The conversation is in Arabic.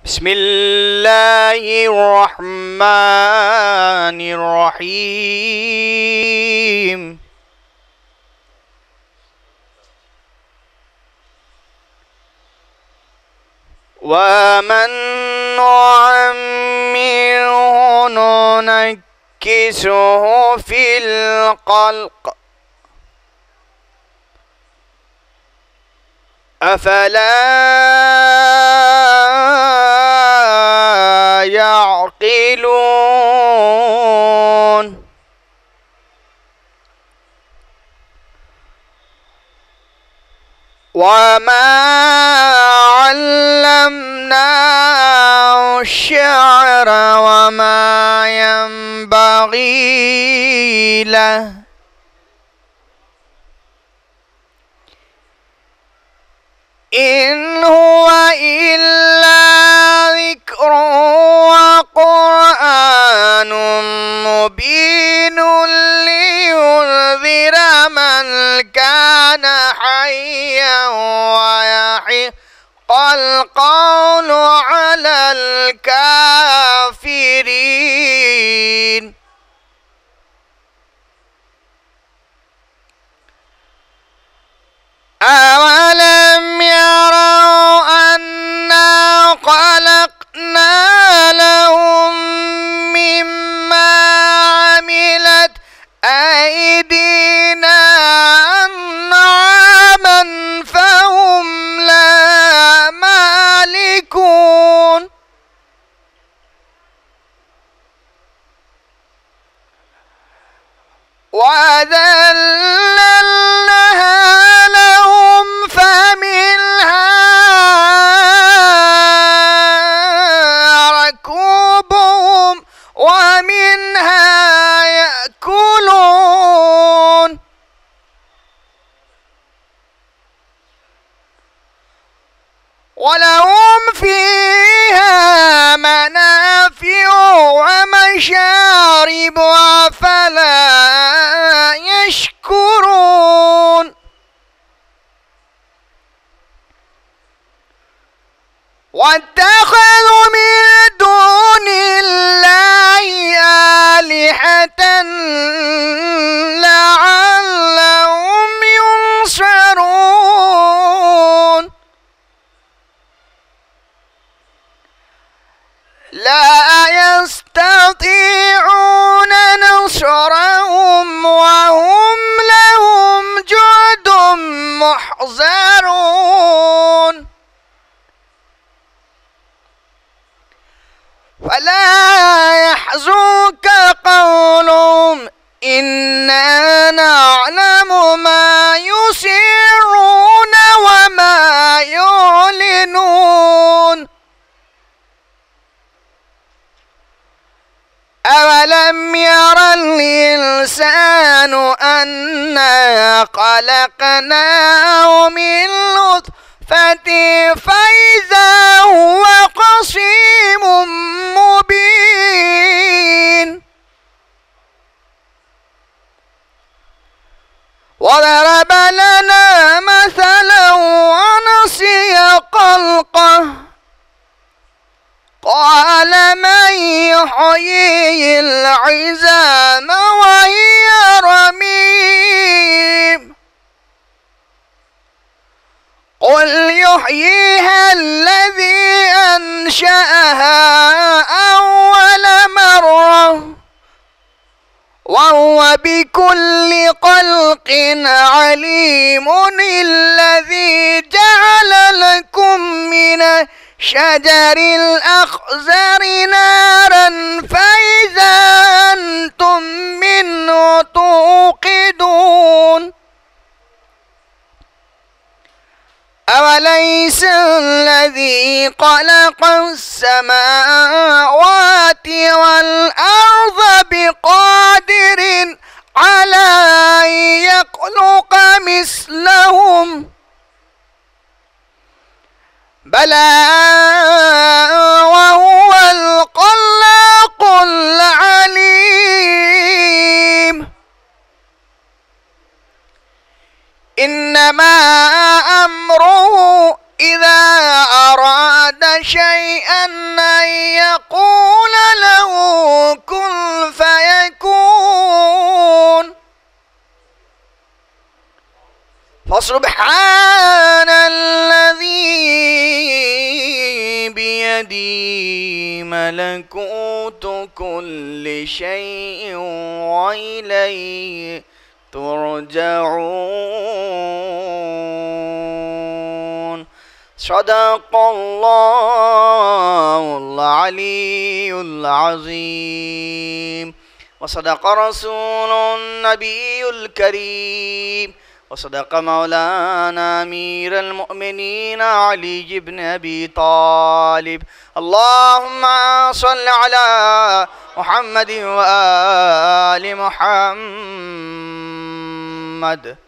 بسم الله الرحمن الرحيم. ومن نعمره ننكسه في الخلق أفلا يعقلون. وما علمناه الشعر وما ينبغي له إن هو إلا ذكر وقرآن مبين لينذر من كان حيا ويحق القول على الكافرين. أولم يروا أنا خلقنا لهم مما عملت أيدينا أنعاما فهم لا مالكون. وذللناها لهم فمنها ركوبهم ومنها يأكلون. ولهم فيها منافع ومشارب أفلا يشكرون. واتخذوا من دون الله آلهة لعلهم ينصرون. لا يستطيعون نصرهم وهم لهم جند محضرون. فلا يحزنك قولهم إنا نعلم ما يسرون وما يعلنون. أولم ير الإنسان أنا خلقناه من نطفة فإذا هو خصيم مبين. وضرب لنا مثلا ونسي خلقه قال من يحيي العظام وهي رميم قل يحييها الذي أنشأها أول مرة وهو بكل خلق عليم. الذي جعل لكم من شجر الأخضر نارا فإذا أنتم منه توقدون. أوليس الذي خلق السماوات والأرض بقادر على أن يخلق مثلهم بلى وهو الخلاق العليم. إنما أمره إذا أراد شيئا أن يقول له كن فيكون. فسبحان الذي بيده ملكوت كل شيء وإليه ترجعون. صدق الله العلي العظيم، وصدق رسول النبي الكريم، وصدق مولانا أمير المؤمنين علي بن أبي طالب. اللهم صل على محمد وآل محمد.